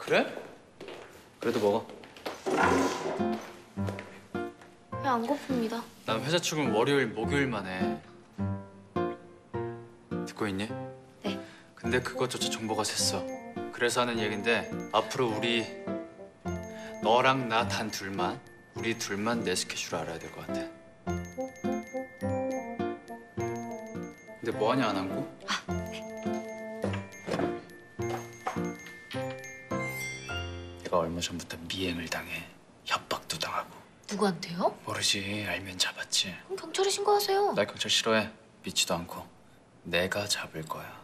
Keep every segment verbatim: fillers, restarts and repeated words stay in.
그래? 그래도 먹어. 배 안 고픕니다. 난 회사 출근 월요일, 목요일만 해. 듣고 있니? 네. 근데 그것조차 정보가 샜어. 그래서 하는 얘긴데 앞으로 우리 너랑 나 단 둘만 우리 둘만 내 스케줄을 알아야 될 것 같아. 근데 뭐하냐 안 하고? 아, 네. 내가 얼마 전부터 미행을 당해. 협박도 당하고. 누구한테요? 모르지. 알면 잡았지. 그럼 경찰에 신고하세요. 나 경찰 싫어해. 믿지도 않고. 내가 잡을 거야.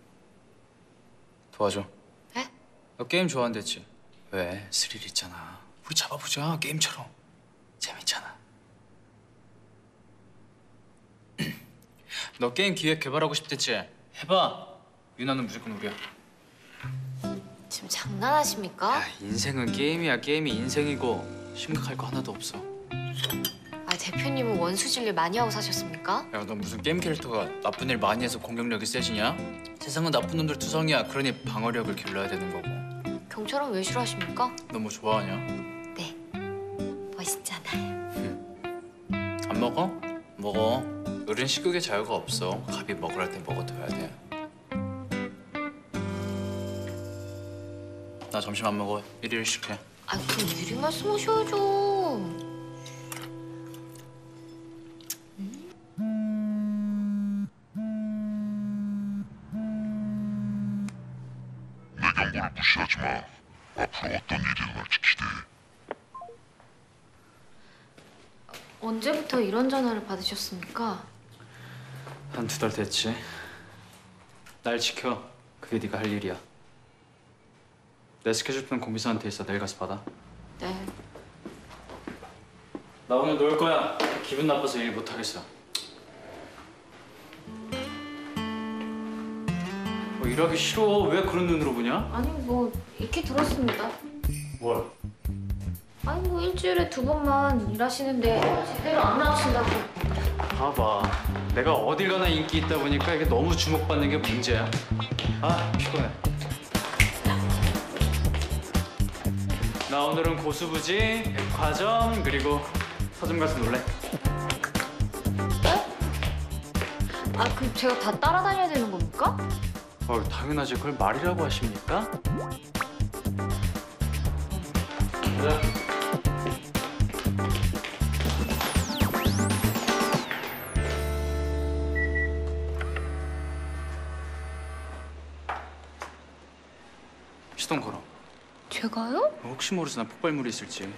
도와줘. 에? 너 게임 좋아한댔지? 왜? 스릴 있잖아. 우리 잡아보자. 게임처럼. 재밌잖아. 너 게임 기획 개발하고 싶댔지? 해봐. 유나는 무조건 우리야. 지금 장난하십니까? 야, 인생은 게임이야. 게임이 인생이고 심각할 거 하나도 없어. 아, 대표님은 원수질 일 많이 하고 사셨습니까? 야, 너 무슨 게임 캐릭터가 나쁜 일 많이 해서 공격력이 세지냐? 세상은 나쁜 놈들 투성이야. 그러니 방어력을 길러야 되는 거고. 경찰은 왜 싫어하십니까? 너 뭐 좋아하냐? 네. 멋있잖아요. 안 먹어? 먹어. 우린 식욕의 자유가 없어. 갑이 먹으라 할 때 먹어둬야 돼. 나 점심 안 먹어. 일일씩 해. 아, 그럼 미리 말씀하셔야죠. 내 경고를 무시하지 마. 앞으로 어떤 일이 날 지키되. 언제부터 이런 전화를 받으셨습니까? 한 두 달 됐지. 날 지켜. 그게 네가 할 일이야. 내 스케줄표는 공비서한테 있어. 내일 가서 받아. 네. 나 오늘 놀 거야. 기분 나빠서 일 못 하겠어. 뭐 일하기 싫어. 왜 그런 눈으로 보냐? 아니, 뭐 익히 들었습니다. 뭘? 아니, 뭐 일주일에 두 번만 일하시는데 제대로 안 나오신다고. 봐봐. 내가 어딜 가나 인기 있다 보니까 이게 너무 주목받는 게 문제야. 아, 피곤해. 나 오늘은 고수부지, 백화점, 그리고 서점 가서 놀래. 네? 아, 그 제가 다 따라다녀야 되는 겁니까? 어, 당연하지. 그걸 말이라고 하십니까? 가자. 시동 걸어. 제가요? 혹시 모르잖아. 폭발물이 있을지.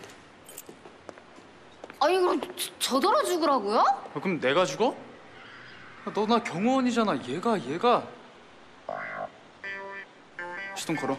아니, 그럼 저, 저더러 죽으라고요? 어, 그럼 내가 죽어? 너 나 경호원이잖아. 얘가 얘가. 시동 걸어.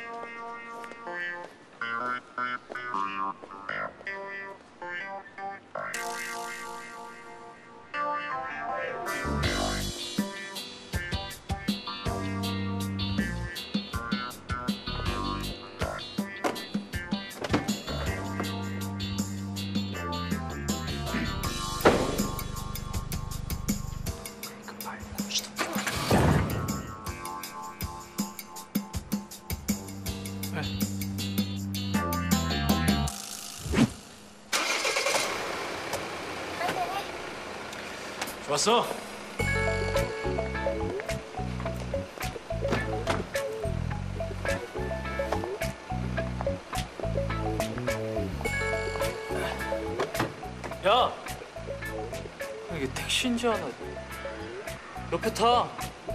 좋았어. 야, 이게 택시인지 아나. 옆에 타.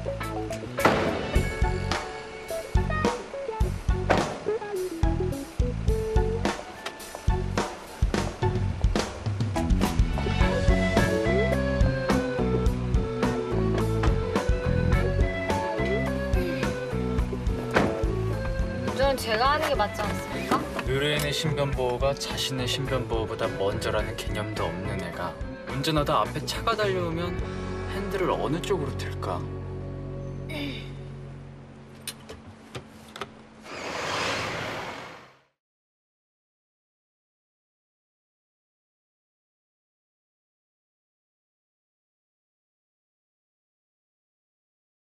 운전은 제가 하는 게 맞지 않습니까? 의뢰인의 신변보호가 자신의 신변보호보다 먼저라는 개념도 없는 애가 운전하다 앞에 차가 달려오면 핸들을 어느 쪽으로 틀까?